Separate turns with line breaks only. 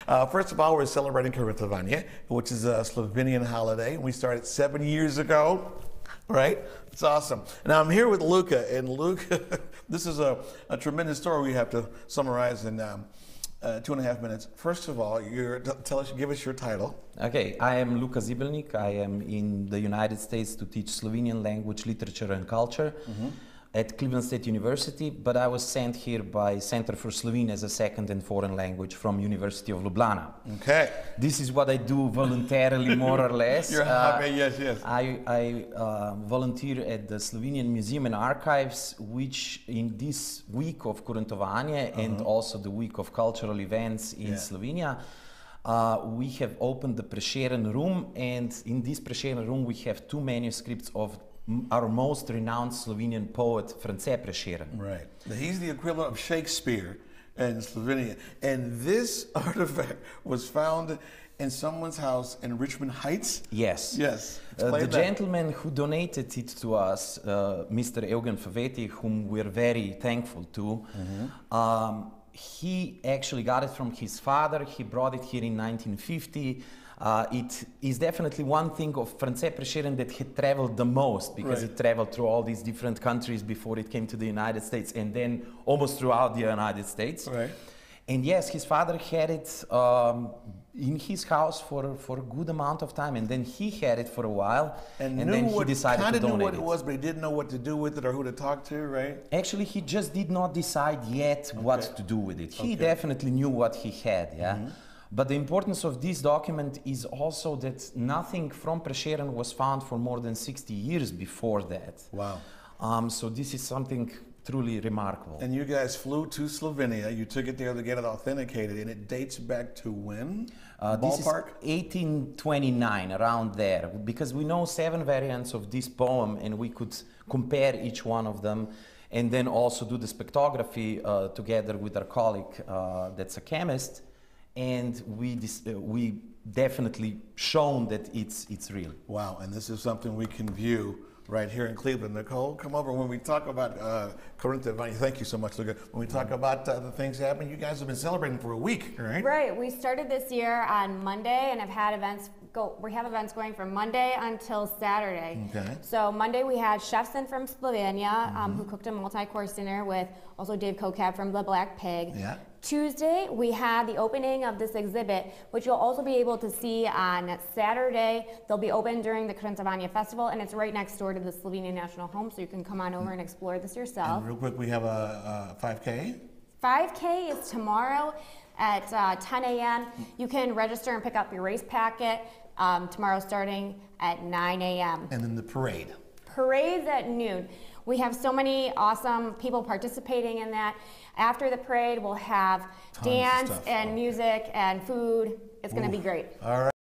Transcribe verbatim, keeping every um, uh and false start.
Uh, first of all, we're celebrating Korintovanje, which is a Slovenian holiday. We started seven years ago, right? It's awesome. Now I'm here with Luka, and Luka, this is a, a tremendous story we have to summarize in um, uh, two and a half minutes. First of all, you're, tell us, give us your title.
Okay, I am Luka Zibelnik. I am in the United States to teach Slovenian language, literature, and culture. Mm-hmm. At Cleveland State University, but I was sent here by Center for Slovene as a second and foreign language from University of Ljubljana.
Okay.
This is what I do voluntarily, more or less.
You're
uh,
happy, yes, yes.
I, I uh, volunteer at the Slovenian Museum and Archives, which in this week of Korintovanje uh-huh. and also the week of cultural events in yeah. Slovenia, uh, we have opened the Prešeren room, and in this Prešeren room we have two manuscripts of our most renowned Slovenian poet, France Prešeren.
Right. He's the equivalent of Shakespeare in Slovenia. And this artifact was found in someone's house in Richmond Heights?
Yes.
Yes.
Uh, the
that.
gentleman who donated it to us, uh, Mister Eugen Faveti, whom we're very thankful to, mm-hmm. um, he actually got it from his father. He brought it here in nineteen fifty. Uh, it is definitely one thing of France Prešeren that had traveled the most, because
right.
it traveled through all these different countries before it came to the United States, and then almost throughout the United States.
Right.
And yes, his father had it um, in his house for, for a good amount of time, and then he had it for a while,
and,
and then he
what,
decided to donate
knew what it
it.
was, but he didn't know what to do with it or who to talk to, right?
Actually, he just did not decide yet okay. what to do with it. He
okay.
definitely knew what he had, yeah. Mm-hmm. But the importance of this document is also that nothing from Prešeren was found for more than sixty years before that.
Wow.
Um, so this is something truly remarkable.
And you guys flew to Slovenia, you took it there to get it authenticated, and it dates back to when?
Uh, this is eighteen twenty-nine, around there, because we know seven variants of this poem, and we could compare each one of them, and then also do the spectrography uh, together with our colleague uh, that's a chemist. And we uh, we definitely shown that it's it's real.
Wow, and this is something we can view right here in Cleveland. Nicole, come over when we talk about uh, Korintovanje. Thank you so much, Luka. When we talk about uh, the things happening, you guys have been celebrating for a week, right?
Right. We started this year on Monday, and have had events go. We have events going from Monday until Saturday.
Okay.
So Monday we had chefs in from Slovenia mm-hmm. um, who cooked a multi-course dinner with also Dave Kokab from The Black Pig.
Yeah.
Tuesday, we had the opening of this exhibit, which you'll also be able to see on Saturday. They'll be open during the Korintovanje Festival, and it's right next door to the Slovenian National Home, so you can come on over and explore this yourself.
And real quick, we have a, a five K?
five K is tomorrow at uh, ten A M You can register and pick up your race packet um, tomorrow starting at nine A M
And then the parade.
Parade's at noon. We have so many awesome people participating in that. After the parade, we'll have Tons dance and music and food. It's going to be great.
All right.